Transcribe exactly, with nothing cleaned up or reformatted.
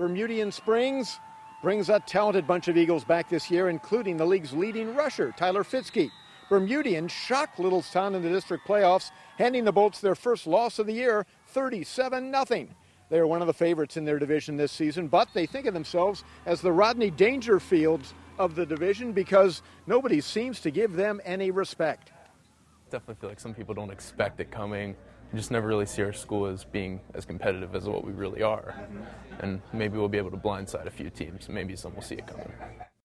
Bermudian Springs brings a talented bunch of Eagles back this year, including the league's leading rusher, Tyler Fitzke. Bermudian shocked Littlestown in the district playoffs, handing the Bolts their first loss of the year, thirty-seven nothing. They are one of the favorites in their division this season, but they think of themselves as the Rodney Dangerfields of the division because nobody seems to give them any respect. Definitely feel like some people don't expect it coming. We just never really see our school as being as competitive as what we really are. And maybe we'll be able to blindside a few teams. Maybe some will see it coming.